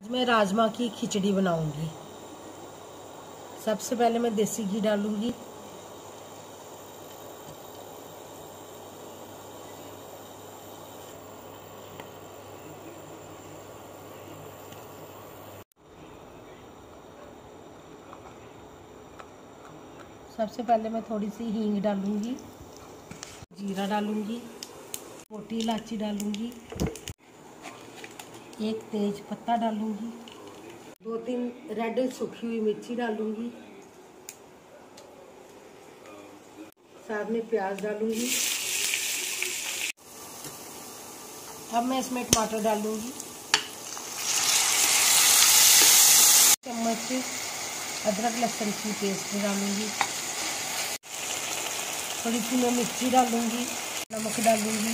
मैं राजमा की खिचड़ी बनाऊंगी। सबसे पहले मैं देसी घी डालूंगी। सबसे पहले मैं थोड़ी सी हींग डालूंगी, जीरा डालूंगी, मोटी इलायची डालूंगी, एक तेज पत्ता डालूंगी, 2-3 रेड सूखी हुई मिर्ची डालूंगी, साथ में प्याज डालूंगी। अब मैं इसमें टमाटर डालूंगी, चम्मच अदरक लहसुन की पेस्ट डालूंगी, थोड़ी सी मैं मिर्ची डालूंगी, नमक डालूंगी,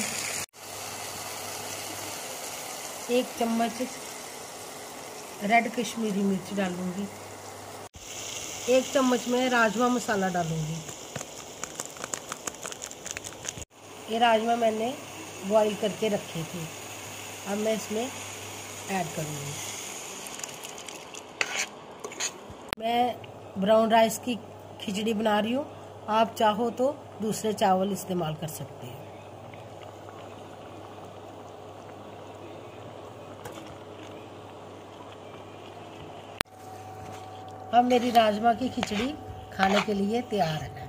1 चम्मच रेड कश्मीरी मिर्च डालूंगी, 1 चम्मच में राजमा मसाला डालूंगी। ये राजमा मैंने बॉईल करके रखे थे, अब मैं इसमें ऐड करूंगी। मैं ब्राउन राइस की खिचड़ी बना रही हूँ, आप चाहो तो दूसरे चावल इस्तेमाल कर सकते हैं। अब मेरी राजमा की खिचड़ी खाने के लिए तैयार है।